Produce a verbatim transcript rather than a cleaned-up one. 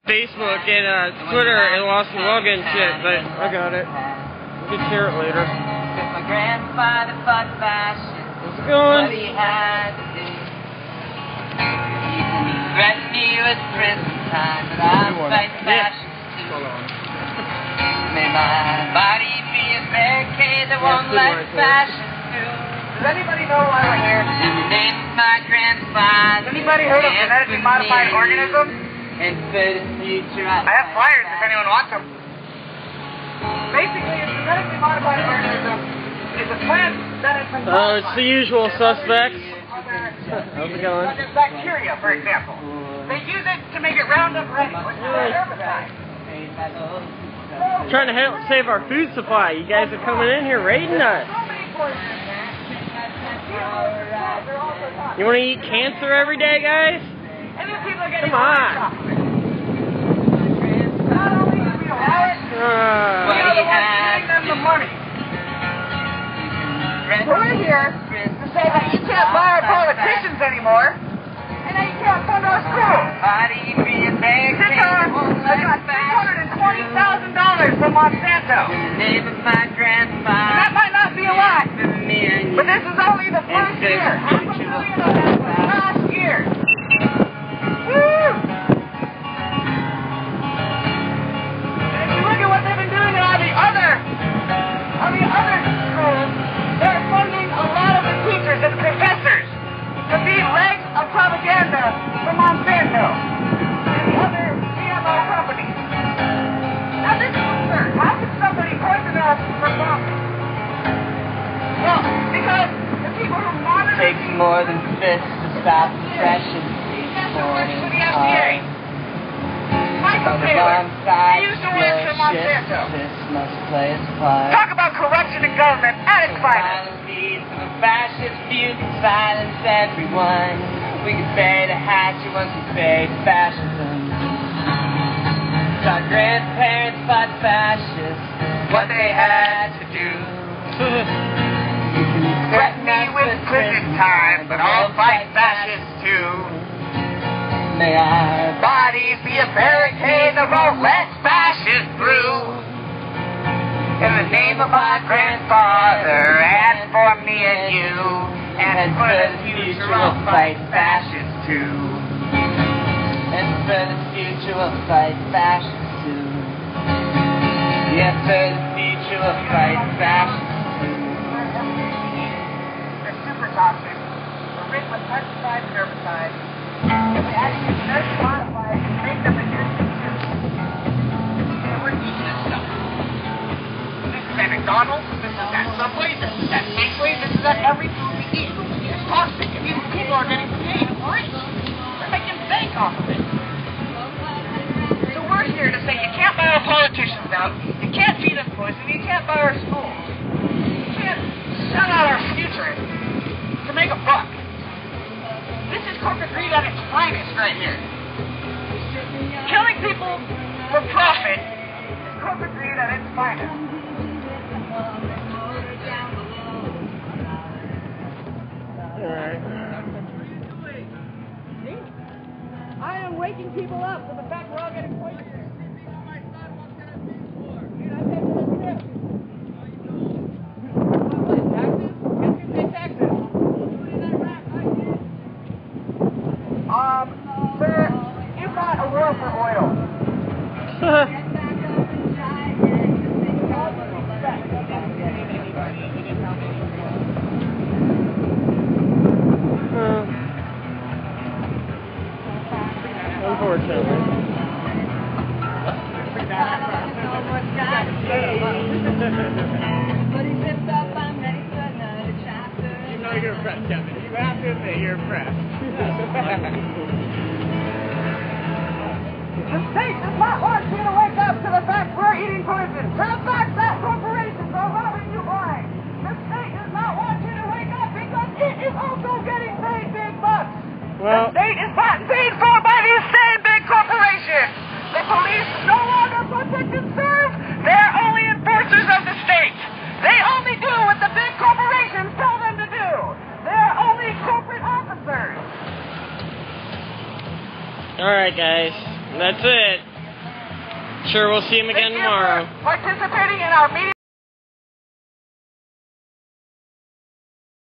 Facebook and uh, Twitter and lost the login shit, but I got it. We can share it later. My grandfather fought fashion. What's going? What he had to do. You can threaten me with prison time, but I'll fight fashion too. May my body be a barricade that won't let fashion through. Does anybody know why we're here? In the name of my grandfather. Has anybody heard of genetically modified organisms? And for the future, I have flyers if anyone wants them. Basically, a genetically modified organism is a plant that has been Oh, it's the usual suspects. How's it going? Bacteria, for example. They use it to make it Roundup ready, which is a herbicide. Trying to help save our food supply. You guys are coming in here raiding us. You want to eat cancer every day, guys? Come on. Not only do we allow it, we are the ones giving them the money. So we're here to say that you can't buy our politicians anymore, and that you can't fund our schools. Six hundred twenty thousand dollars from Monsanto. That might not be a lot, but this is only the first year. Half a million of that was last year. Woo! And if you look at what they've been doing on the other, on the other schools, they're funding a lot of the teachers and professors to be legs of propaganda for Monsanto and the other G M O companies. Now this is absurd. How could somebody poison us for profit? Well, because the people who monitor takes these more than fists to stop depression. Morning, to the F D A. Michael Taylor, he used to work for Monsanto. Talk about corruption in government at its finest. Fascist view can silence everyone. We can say the hatchet once we face fascism. Our grandparents fought fascists, what they had to do. Threaten me with prison time, but I'll fight fascists too. May our bodies be a barricade that won't let fascists through. In the name of my grandfather, and for me and you, and for the future we'll fight fascists too. And for the future we'll fight fascists too. Yeah, for the future we'll fight fascists too. They're super toxic. They're rich with pesticides and herbicides. And we actually genetically modify it to make them resistant to. And we're eating this stuff. This is at McDonald's, this is at Subway, this is at Safeway, this is at every food we eat. It's toxic, and these people are getting paid for it. They're making bank off of it. So we're here to say you can't buy our politicians out, you can't feed us poison, you can't buy our schools. You can't sell out our future to make a buck. This is corporate greed at its finest right here. Killing people for profit is corporate greed at its finest. Alright. I am waking people up to the fact we're all getting poisoned. Dude, I paid for this trip. What, taxes? Guess who pays taxes? Um, sir, you've got a war for oil. Unfortunately. You know you're impressed, Kevin. You have to admit you're impressed. The state does not want you to wake up to the fact we're eating poison, to the fact that corporations are robbing you blind. The state does not want you to wake up because it is also getting paid big bucks. Well, the state is not paid for by these same big corporations. The police no longer protect and serve. They're only enforcers of the state. They only do what the big corporations tell them to do. They're only corporate officers. alright guys, that's it. Sure, we'll see him again Thank you tomorrow. for participating in our meeting.